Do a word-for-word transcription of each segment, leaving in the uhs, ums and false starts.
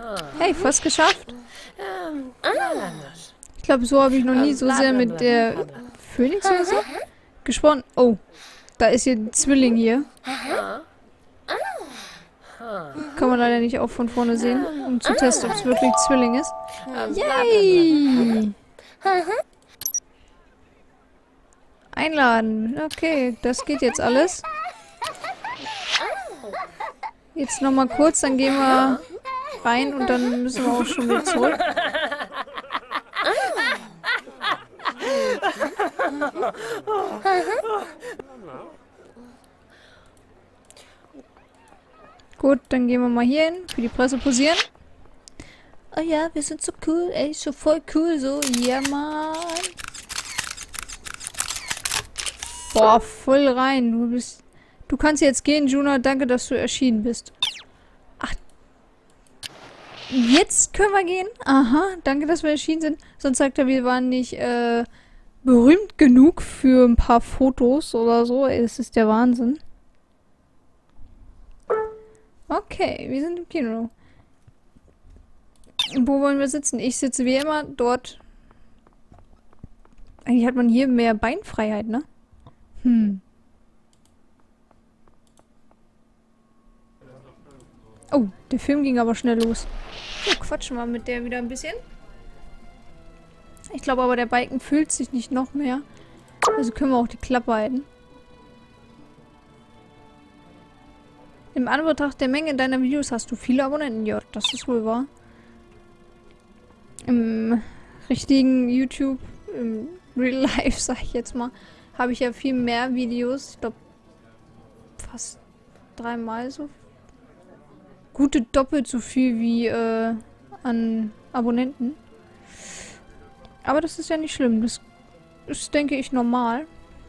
Hey, fast geschafft. Ich glaube, so habe ich noch nie so sehr mit der Phönixhülse gesprochen. Oh, da ist hier ein Zwilling hier. Kann man leider nicht auch von vorne sehen, um zu testen, ob es wirklich Zwilling ist. Yay! Einladen. Okay, das geht jetzt alles. Jetzt nochmal kurz, dann gehen wir rein und dann müssen wir auch schon wieder zurück. Gut, dann gehen wir mal hier hin, für die Presse posieren. Oh ja, wir sind so cool, ey, so voll cool, so, ja, Mann. Boah, voll rein, du bist... Du kannst jetzt gehen, Juna, danke, dass du erschienen bist. Ach, jetzt können wir gehen? Aha, danke, dass wir erschienen sind. Sonst sagt er, wir waren nicht, äh, berühmt genug für ein paar Fotos oder so. Ey, das ist der Wahnsinn. Okay, wir sind im Kino. Wo wollen wir sitzen? Ich sitze wie immer dort. Eigentlich hat man hier mehr Beinfreiheit, ne? Hm. Oh, der Film ging aber schnell los. So, quatschen wir mit der wieder ein bisschen. Ich glaube aber, der Balken füllt sich nicht noch mehr. Also können wir auch die Klappe halten. Im Anbetracht der Menge deiner Videos hast du viele Abonnenten. Ja, das ist wohl wahr. Im richtigen YouTube, im Real Life, sag ich jetzt mal, habe ich ja viel mehr Videos. Ich glaube, fast dreimal so. Gute doppelt so viel wie äh, an Abonnenten. Aber das ist ja nicht schlimm. Das ist, denke ich, normal.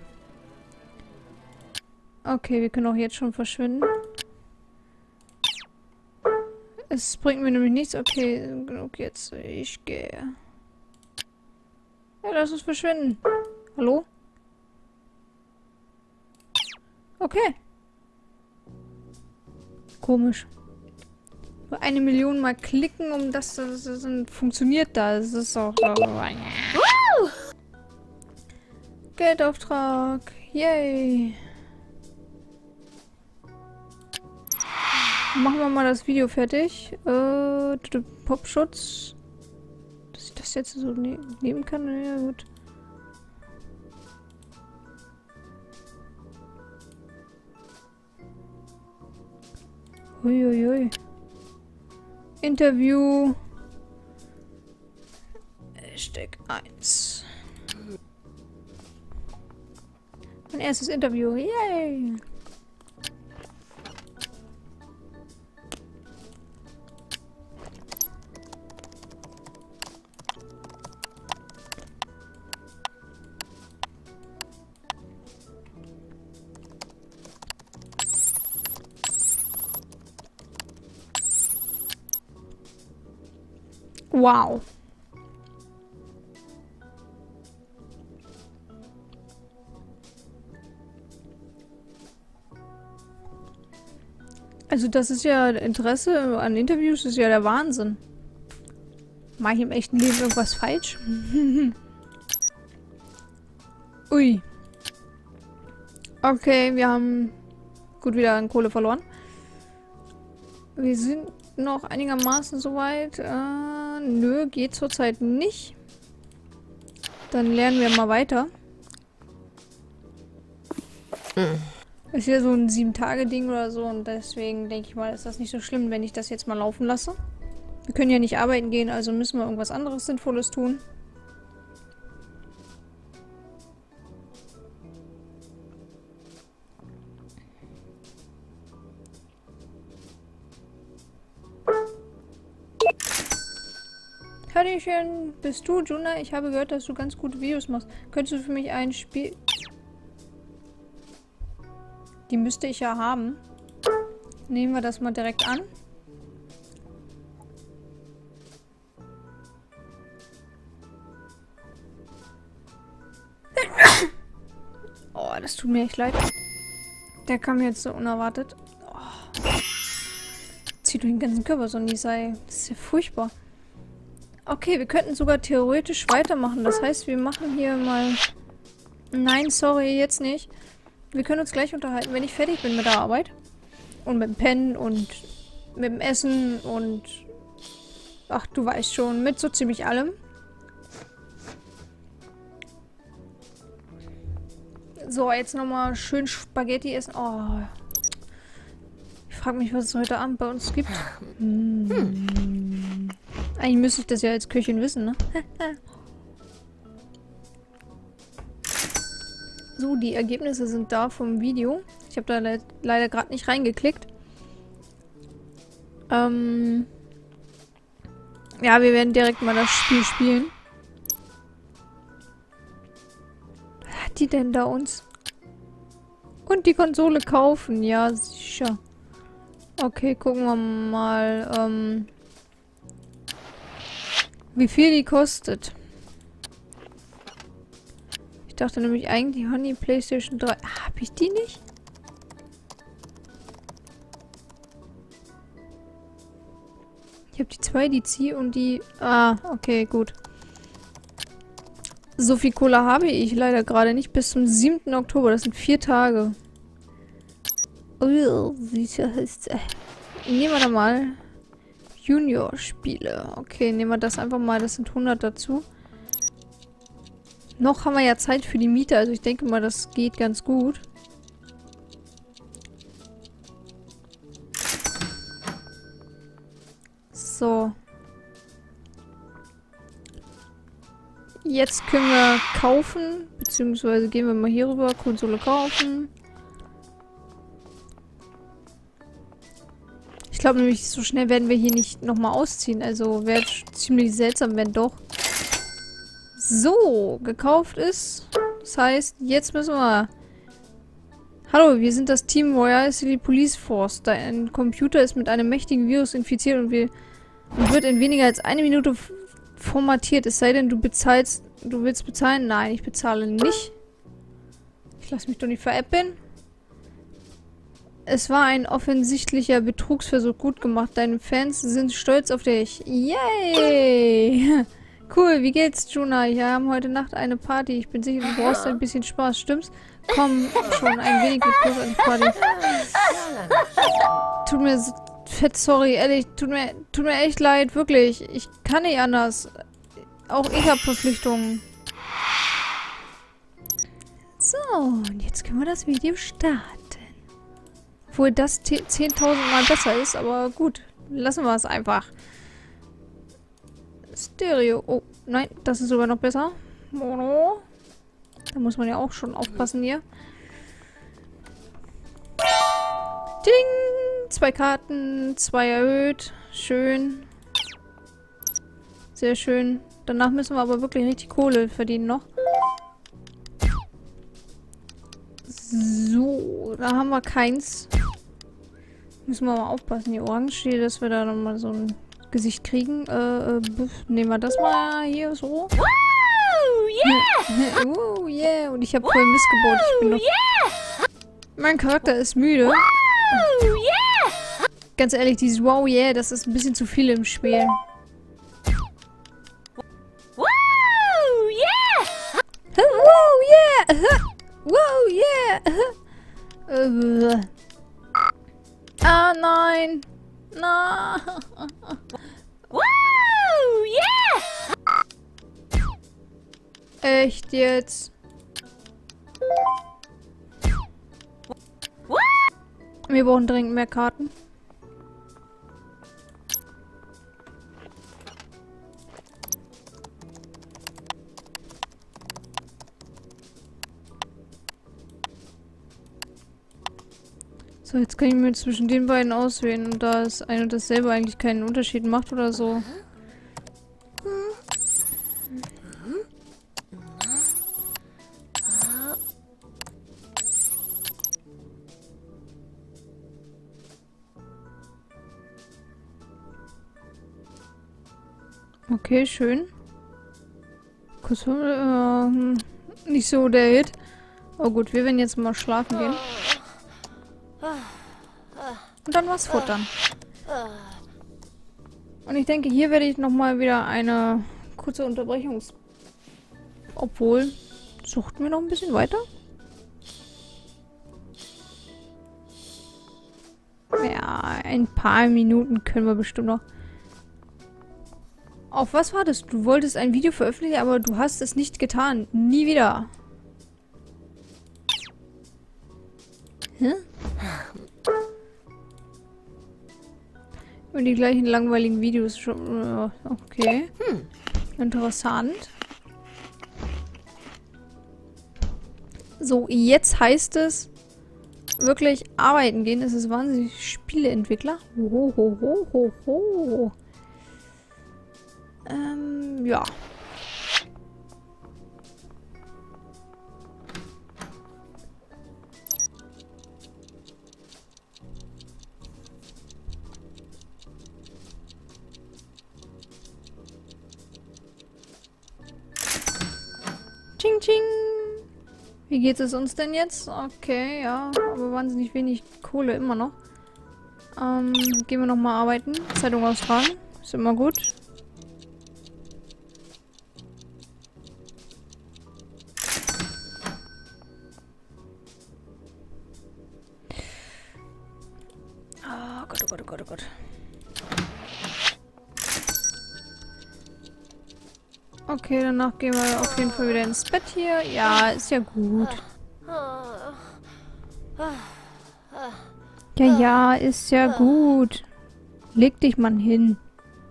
Okay, wir können auch jetzt schon verschwinden. Es bringt mir nämlich nichts. Okay, genug jetzt. Ich gehe. Ja, lass uns verschwinden. Hallo? Okay. Komisch. Eine Million mal klicken, um das, das, das, das funktioniert da. Das ist auch so. Geldauftrag. Yay. Machen wir mal das Video fertig. Äh, Popschutz. Dass ich das jetzt so ne nehmen kann. Ja, gut. Uiuiui. Interview. Hashtag eins. Mein erstes Interview. Yay! Wow. Also das ist ja Interesse an Interviews, ist ja der Wahnsinn. Mache ich im echten Leben irgendwas falsch? Ui. Okay, wir haben gut wieder an Kohle verloren. Wir sind noch einigermaßen soweit. Äh, nö, geht zurzeit nicht. Dann lernen wir mal weiter. Hm. Ist ja so ein sieben Tage Ding oder so und deswegen denke ich mal, ist das nicht so schlimm, wenn ich das jetzt mal laufen lasse. Wir können ja nicht arbeiten gehen, also müssen wir irgendwas anderes Sinnvolles tun. Hallöchen, bist du Juna? Ich habe gehört, dass du ganz gute Videos machst. Könntest du für mich ein Spiel... Die müsste ich ja haben. Nehmen wir das mal direkt an. Oh, das tut mir echt leid. Der kam jetzt so unerwartet. Oh. zieht durch den ganzen Körper, so ein Nisei. Das ist ja furchtbar. Okay, wir könnten sogar theoretisch weitermachen. Das heißt, wir machen hier mal... Nein, sorry, jetzt nicht. Wir können uns gleich unterhalten, wenn ich fertig bin mit der Arbeit. Und mit dem Pennen und mit dem Essen und... Ach, du weißt schon, mit so ziemlich allem. So, jetzt nochmal schön Spaghetti essen. Oh. Ich frage mich, was es heute Abend bei uns gibt. Hm. Eigentlich müsste ich das ja als Köchin wissen, ne? So, die Ergebnisse sind da vom Video. Ich habe da le leider gerade nicht reingeklickt. Ähm... Ja, wir werden direkt mal das Spiel spielen. Was hat die denn da uns? Und die Konsole kaufen, ja, sicher. Okay, gucken wir mal, ähm, wie viel die kostet. Ich dachte nämlich eigentlich, Honey PlayStation drei. Hab ich die nicht? Ich habe die zwei, die Zieh und die... Ah, okay, gut. So viel Cola habe ich leider gerade nicht. Bis zum siebten Oktober. Das sind vier Tage. Oh, sicher ist... Nehmen wir da mal Junior-Spiele. Okay, nehmen wir das einfach mal. Das sind hundert dazu. Noch haben wir ja Zeit für die Miete. Also ich denke mal, das geht ganz gut. So. Jetzt können wir kaufen, beziehungsweise gehen wir mal hier rüber, Konsole kaufen. Ich glaube nämlich, so schnell werden wir hier nicht nochmal ausziehen. Also wäre ziemlich seltsam, wenn doch. So, gekauft ist. Das heißt, jetzt müssen wir... Hallo, wir sind das Team Royal City Police Force. Dein Computer ist mit einem mächtigen Virus infiziert und wir... Und wird in weniger als eine Minute formatiert. Es sei denn, du bezahlst... Du willst bezahlen? Nein, ich bezahle nicht. Ich lasse mich doch nicht veräppeln. Es war ein offensichtlicher Betrugsversuch. Gut gemacht. Deine Fans sind stolz auf dich. Yay! Cool, wie geht's, Juna? Wir haben heute Nacht eine Party. Ich bin sicher, du brauchst ein bisschen Spaß, stimmt's? Komm schon ein wenig mit Plus an die Party. Tut mir so fett sorry, ehrlich. Tut mir, tut mir echt leid, wirklich. Ich kann nicht anders. Auch ich habe Verpflichtungen. So, und jetzt können wir das Video starten. Obwohl das zehntausend Mal besser ist, aber gut. Lassen wir es einfach. Stereo. Oh, nein, das ist sogar noch besser. Mono. Da muss man ja auch schon aufpassen hier. Ding! Zwei Karten, zwei erhöht. Schön. Sehr schön. Danach müssen wir aber wirklich richtig Kohle verdienen noch. So, da haben wir keins. Müssen wir mal aufpassen, hier orange hier, dass wir da nochmal so ein Gesicht kriegen. Äh, äh, nehmen wir das mal hier so. Wow, yeah! Oh, yeah! Und ich habe voll Mist gebaut. Ich bin noch... Yeah! Mein Charakter ist müde. Wow, yeah! Ganz ehrlich, dieses Wow, yeah, das ist ein bisschen zu viel im Spiel. Wow, yeah! Wow, yeah! Wow, yeah! Äh, Ah, nein. Na. Wow, yeah! Echt jetzt? Wir brauchen dringend mehr Karten. So, jetzt kann ich mir zwischen den beiden auswählen und da es ein und dasselbe eigentlich keinen Unterschied macht oder so. Okay, schön. Kurz, äh, nicht so der Hit. Oh gut, wir werden jetzt mal schlafen gehen. Und dann was futtern. Und ich denke, hier werde ich nochmal wieder eine kurze Unterbrechung. Obwohl, suchten wir noch ein bisschen weiter? Ja, ein paar Minuten können wir bestimmt noch. Auf was wartest du? Du wolltest ein Video veröffentlichen, aber du hast es nicht getan. Nie wieder. Hä? Und die gleichen langweiligen Videos schon. Okay. Hm. Interessant. So, jetzt heißt es wirklich arbeiten gehen. Es ist wahnsinnig Spieleentwickler. Ho, ho, ho, ho, ho. Ähm, ja. Ching, ching. Wie geht es uns denn jetzt? Okay, ja, aber wahnsinnig wenig Kohle immer noch. Ähm, gehen wir nochmal arbeiten. Zeitung austragen. Ist immer gut. Oh Gott, oh Gott, oh Gott, oh Gott. Okay, danach gehen wir auf jeden Fall wieder ins Bett hier. Ja, ist ja gut. Ja, ja, ist ja gut. Leg dich mal hin.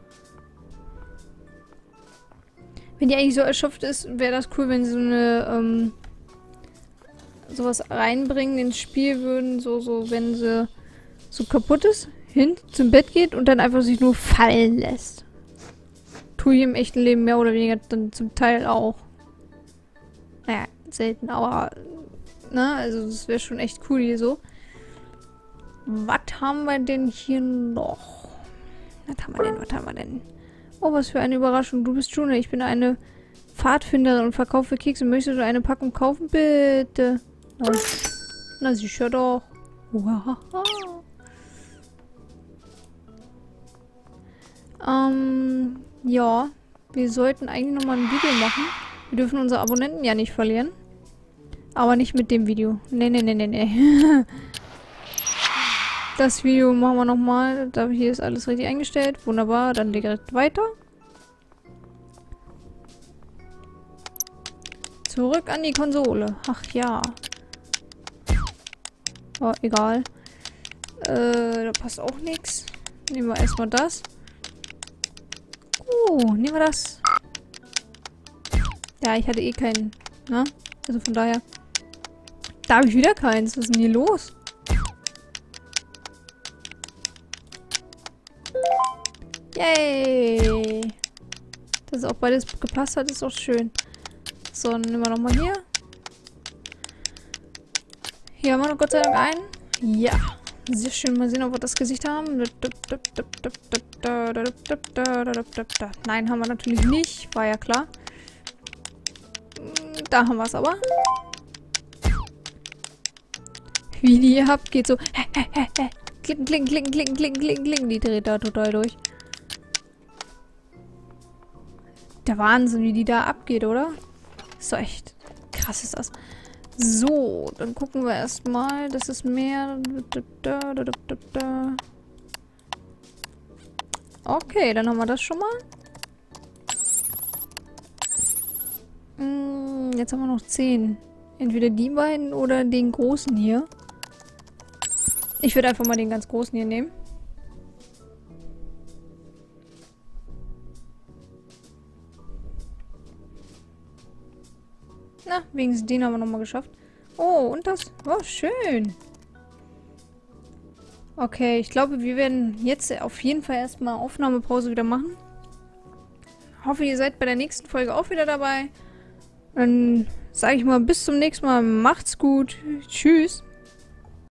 Wenn die eigentlich so erschöpft ist, wäre das cool, wenn sie so eine, ähm, sowas reinbringen ins Spiel würden. So, so, wenn sie so kaputt ist, hin zum Bett geht und dann einfach sich nur fallen lässt. Tue ich im echten Leben mehr oder weniger dann zum Teil auch. Naja, selten, aber ne, also das wäre schon echt cool hier so. Was haben wir denn hier noch? Was haben wir denn, was haben wir denn? Oh, was für eine Überraschung. Du bist June, ich bin eine Pfadfinderin und verkaufe Kekse. Möchtest du eine Packung kaufen? Bitte. Na, na sicher doch. Wow. Ähm... Ja, wir sollten eigentlich nochmal ein Video machen. Wir dürfen unsere Abonnenten ja nicht verlieren. Aber nicht mit dem Video. Nee, nee, nee, nee, nee. Das Video machen wir nochmal. Da hier ist alles richtig eingestellt. Wunderbar, dann direkt weiter. Zurück an die Konsole. Ach ja. Oh, egal. Äh, da passt auch nichts. Nehmen wir erstmal das. Oh, nehmen wir das. Ja, ich hatte eh keinen, ne? Also von daher. Da habe ich wieder keins. Was ist denn hier los? Yay! Dass auch beides gepasst hat, ist auch schön. So, dann nehmen wir nochmal hier. Hier haben wir noch Gott sei Dank einen. Ja. Sehr schön. Mal sehen, ob wir das Gesicht haben. Nein, haben wir natürlich nicht. War ja klar. Da haben wir es aber. Wie die ihr habt, geht so. Klicken, klicken, klicken, klicken, klicken, klicken, klicken. Die dreht da total durch. Der Wahnsinn, wie die da abgeht, oder? Ist doch echt krass ist das. So, dann gucken wir erstmal. Das ist mehr. Okay, dann haben wir das schon mal. Jetzt haben wir noch zehn. Entweder die beiden oder den großen hier. Ich würde einfach mal den ganz großen hier nehmen. Na, wenigstens den haben wir nochmal geschafft. Oh, und das? Oh, schön. Okay, ich glaube, wir werden jetzt auf jeden Fall erstmal Aufnahmepause wieder machen. Hoffe, ihr seid bei der nächsten Folge auch wieder dabei. Dann sage ich mal bis zum nächsten Mal. Macht's gut. Tschüss.